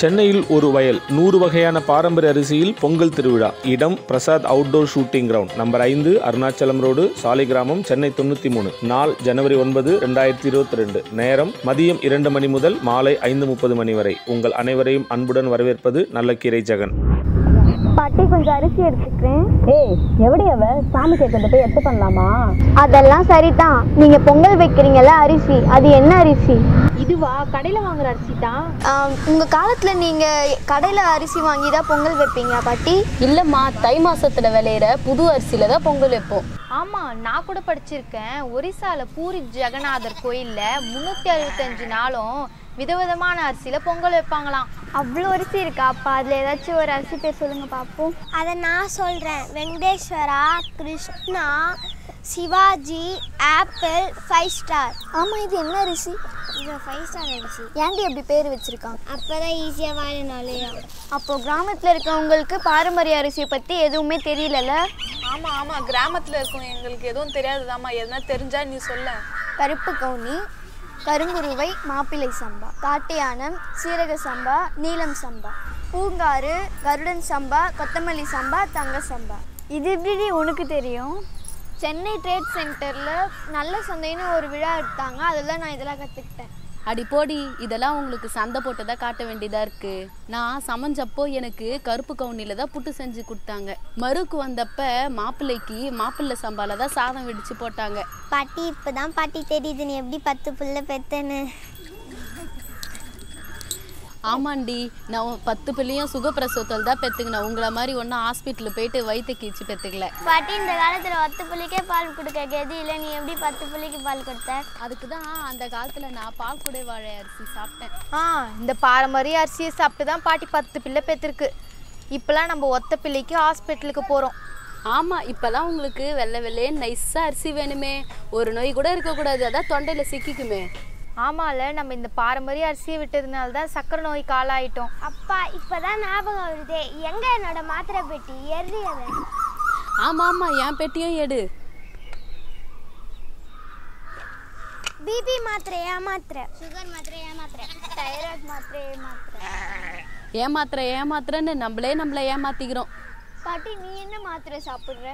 சென்னையில் ஒரு வயல் 100 வகையான பாரம்பரிய அரிசியில் பொங்கல் திருவிழா. இடம் Prasad outdoor shooting ground, number 5, Arunachalam road, Saligramam, Chennai 93. நாள் ஜனவரி 9, 2022. நேரம் மதியம் 2 மணி முதல் மாலை 5:30 மணி வரை. உங்கள் அனைவரையும் அன்புடன் வரவேற்பது நல்லக்கீரை ஜெகன். பாட்டி, கொஞ்சம் அரிசி எடுத்துக்கிறேன். ஏய், எப்படி அவ சாமி கேட்கறத போய் எடுத்து பண்ணலாமா? அதெல்லாம் சரிதான். நீங்க பொங்கல் வைக்கிறீங்கல்ல அரிசி, அது என்ன அரிசி? இதுவா? கடையில வாங்குற அரிசி தான். உங்க காலத்துல நீங்க கடையில அரிசி வாங்கி தான் பொங்கல் வைப்பீங்க பாட்டி? இல்லம்மா, தை மாசத்துல விளையிற புது அரிசியில தான் பொங்கல் வைப்போம். ஆமா, நான் கூட படிச்சிருக்கேன். ஒரிசால பூரி ஜெகநாதர் கோயில்ல 365 நாளும் விதவிதமான அரிசியில பொங்கல் வைப்பாங்களாம். அவ்வளோ அரிசி இருக்கா? அப்பா அதில் ஏதாச்சும் ஒரு அரிசி பேர் சொல்லுங்க பார்ப்போம். அதை நான் சொல்கிறேன். Venkateswara, Krishna, Shivaji, apple, 5 star. ஆமாம், இது என்ன அரிசி? இது 5 ஸ்டார் அரிசி. ஏன்டி அப்படி பேர் வச்சுருக்காங்க? அப்போ தான் ஈஸியாக வாழினாலையா. அப்போது கிராமத்தில் இருக்கவங்களுக்கு பாரம்பரிய அரிசியை பற்றி எதுவுமே தெரியலல்ல? ஆமாம், கிராமத்தில் இருக்கோம், எங்களுக்கு எதுவும் தெரியாதுதாம்மா. எதுனா தெரிஞ்சா நீ சொல்ல. கருப்பு கவுனி, கருங்குருவை, மாப்பிள்ளை சம்பா, காட்டு யானம், சீரக சம்பா, நீலம் சம்பா, பூங்காறு, கருடன் சம்பா, கொத்தமல்லி சம்பா, தங்க சம்பா. இது எப்படி உனக்கு தெரியும்? சென்னை ட்ரேட் சென்டரில் நல்ல சந்தைன்னு ஒரு விழா எடுத்தாங்க, அதில் நான் இதெல்லாம் கற்றுக்கிட்டேன். அடி போடி, இதெல்லாம் உங்களுக்கு சந்தை போட்டதா காட்ட வேண்டியதா இருக்கு. நான் சமைஞ்சப்போ எனக்கு கருப்பு கவுனில தான் புட்டு செஞ்சு கொடுத்தாங்க. மறுக்கு வந்தப்ப மாப்பிள்ளை சம்பால தான் சாதம் வெடிச்சு போட்டாங்க. பாட்டி, இப்போதான் பாட்டி தெரியுது நீ எப்படி 10 பிள்ளை பெத்தேன்னு. ஆமாண்டி, நான் 10 பிள்ளையும் சுகப்பிரசவத்தில் தான் பெற்றுக்கினேன். உங்களை மாதிரி ஒன்றும் ஹாஸ்பிட்டலில் போயிட்டு வயிற்று கீச்சு பெற்றுக்கல. பாட்டி, இந்த காலத்தில் 10 பிள்ளைக்கே பால் கொடுக்க கெதி இல்லை, நீ எப்படி 10 பிள்ளைக்கு பால் கொடுத்த? அதுக்கு தான் அந்த காலத்தில் நான் பால் குடை வாழை அரிசி சாப்பிட்டேன். இந்த பாரம்பரிய அரிசியை சாப்பிட்டு தான் பாட்டி 10 பிள்ளை பெற்றிருக்கு. இப்பெல்லாம் நம்ம ஒத்த பிள்ளைக்கு ஹாஸ்பிட்டலுக்கு போகிறோம். ஆமாம், இப்போல்லாம் உங்களுக்கு வெள்ளை நைஸாக அரிசி வேணுமே, ஒரு நோய் கூட இருக்கக்கூடாது, அதான் தொண்டையில் சிக்கிக்குமே. ஆமால, நம்ம இந்த பாரம்பரிய அரிசியை விட்டதுனால தான் சக்கரை நோய்க்கு ஆளாயிட்டோம். அப்பா, இப்போதான் ஞாபகம் வருதே, எங்க என்னோட மாத்திரை பெட்டி எறியது? ஆமாம், என் பெட்டியும் எடு. பிபி மாத்திரை ஏமாத்திரை, சுகர் மாத்திரை ஏமாத்திரை, தைராய்டு மாத்திரை ஏமாத்திரை. ஏமாத்திரன்னு நம்மளை ஏமாத்திக்கிறோம். பாட்டி, நீ என்ன மாத்திரை சாப்பிட்ற?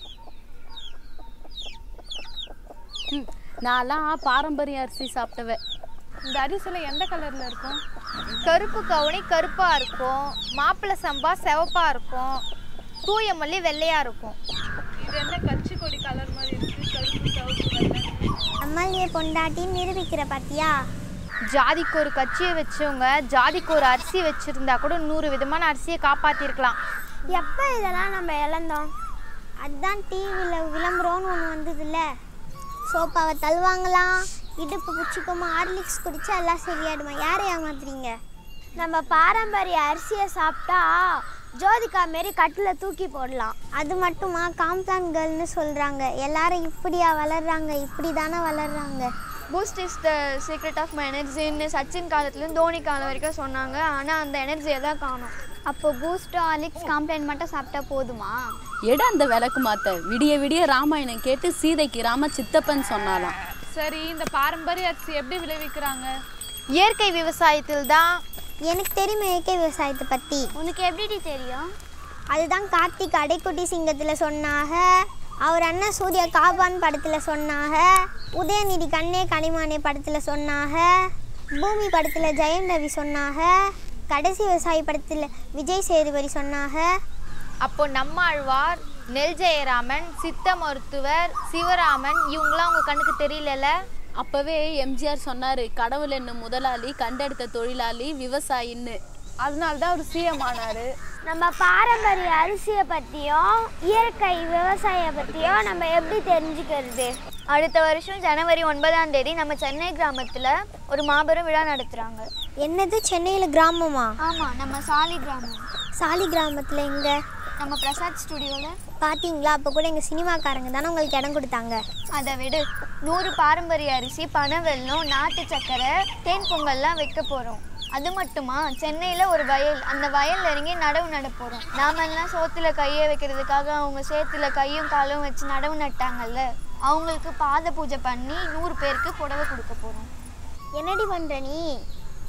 நான்லாம் பாரம்பரிய அரிசி சாப்பிட்டவன். இந்த அரிசியில் எந்த கலரில் இருக்கும்? கருப்பு கவுனி கருப்பாக இருக்கும், மாப்பிள்ளை சம்பா சிவப்பாக இருக்கும், தூய மல்லி வெள்ளையாக இருக்கும். இது என்ன கட்சி கொடி கலர் மாதிரி இருக்கு? கருப்பு சிவப்பு. அம்மாளியை பொண்டாட்டி நிரூபிக்கிற பாத்தியா? ஜாதிக்கு ஒரு கட்சியை வச்சவங்க ஜாதிக்கு ஒரு அரிசி வச்சுருந்தா கூட 100 விதமான அரிசியை காப்பாற்றிருக்கலாம். எப்போ இதெல்லாம் நம்ம இழந்தோம்? அதுதான் டிவியில் விளம்பரம்னு ஒன்று வந்ததில்ல. சோப்பாவை தள்ளுவாங்களாம், இடுப்பு பிடிச்சிக்கோமா, ஹார்லிக்ஸ் குடிச்சா எல்லாம் சரியாயிடுமா. யாரை ஏமாத்துறீங்க? நம்ம பாரம்பரிய அரிசியை சாப்பிட்டா ஜோதிகா மாரி கட்டில் தூக்கி போடலாம். அது மட்டுமா, காம்ப்ளான் கேர்ள்னு சொல்கிறாங்க. எல்லாரும் இப்படியா வளர்றாங்க? இப்படி தானே வளர்றாங்க. Boost is the secret of my எனர்ஜின்னு சச்சின் காலத்துலேருந்து தோனி காலம் வரைக்கும் சொன்னாங்க. ஆனால் அந்த எனர்ஜியை தான் காணும். அப்போ பூஸ்டோ ஹார்லிக்ஸ் காம்ப்ளான் மட்டும் சாப்பிட்டா போதுமா? எடு அந்த விளக்கு மாத்த. விடிய ராமாயணம் கேட்டு சீதைக்கு ராம சித்தப்பன் சொன்னாலாம். சரி, இந்த பாரம்பரிய அரிசி எப்படி விளைவிக்கிறாங்க? இயற்கை விவசாயத்தில் தான். எனக்கு தெரியுமா இயற்கை விவசாயத்தை பற்றி? உனக்கு எப்படி தெரியும்? அதுதான் கார்த்திக் அடைக்குட்டி சிங்கத்தில் சொன்னாங்க, அவர் அண்ணன் சூர்யா காபான் படத்தில் சொன்னாங்க, உதயநிதி கண்ணே கனிமானே படத்தில் சொன்னாங்க, பூமி படத்தில் ஜெயம் ரவி சொன்னாங்க, கடைசி விவசாயி படத்தில் விஜய் சேதுபதி சொன்னாங்க. அப்போ நம்மாழ்வார், நெல் ஜெயராமன், சித்த மருத்துவர் சிவராமன் இவங்களாம் உங்கள் கண்ணுக்கு தெரியல? அப்பவே எம்ஜிஆர் சொன்னாரு, கடவுள் என்னும் முதலாளி, கண்டெடுத்த தொழிலாளி, விவசாயின்னு. அதனால தான் அவர் சிஎம் ஆனாரு. நம்ம பாரம்பரிய அரிசியை பற்றியும் இயற்கை விவசாயியை பற்றியும் நம்ம எப்படி தெரிஞ்சுக்கிறது? அடுத்த வருஷம் ஜனவரி 9ஆம் தேதி நம்ம சென்னை கிராமத்தில் ஒரு மாபெரும் விழா நடத்துகிறாங்க. என்னது, சென்னையில் கிராமமா? ஆமாம், நம்ம சாலி கிராமம். சாலி கிராமத்தில் எங்கே? நம்ம பிரசாத் ஸ்டுடியோவில். பார்த்தீங்களா, அப்போ கூட எங்கள் சினிமாக்காரங்க தானே உங்களுக்கு இடம் கொடுத்தாங்க. அதை விடு, 100 பாரம்பரிய அரிசி, பனவெல்லம், நாட்டு சக்கரை, தேன் பொங்கல்லாம் வைக்க போகிறோம். அது மட்டுமா, சென்னையில் ஒரு வயல், அந்த வயலில் இறங்கி நடவு நட போகிறோம். நாமெல்லாம் சோத்தில் கையை வைக்கிறதுக்காக அவங்க சேத்துல கையும் காலும் வச்சு நடவு நட்டாங்கல்ல, அவங்களுக்கு பாத பூஜை பண்ணி 100 பேருக்கு புடவை கொடுக்க போகிறோம். என்னடி பண்ணுற நீ?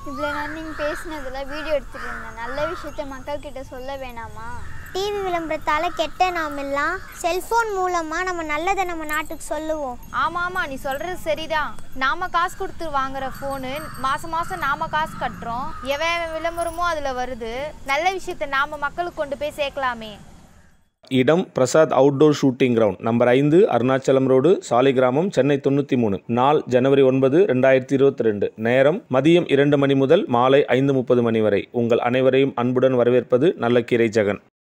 இவ்வளோ நேரம் நீங்கள் பேசினதில் வீடியோ எடுத்துகிட்டு இருந்தேன். நல்ல விஷயத்த மக்கள்கிட்ட சொல்ல வேணாமா? டிவி விளம்பரத்தால் கெட்ட நாம் எல்லாம் செல்ஃபோன் மூலமாக நம்ம நல்லதை நம்ம நாட்டுக்கு சொல்லுவோம். ஆமாம், நீ சொல்கிறது சரிதான். நாம் காசு கொடுத்து வாங்குற ஃபோனு மாதம் மாதம் நாம் காசு கட்டுறோம். எவன் விளம்பரமோ அதில் வருது. நல்ல விஷயத்தை நாம் மக்களுக்கு கொண்டு போய் சேர்க்கலாமே. இடம் Prasad outdoor shooting ground, number 5, Arunachalam road, Saligramam, Chennai 93. நாள் ஜனவரி 9, 2022. நேரம் மதியம் 2 மணி முதல் மாலை 5:30 மணி வரை. உங்கள் அனைவரையும் அன்புடன் வரவேற்பது நல்லக்கீரை ஜெகன்.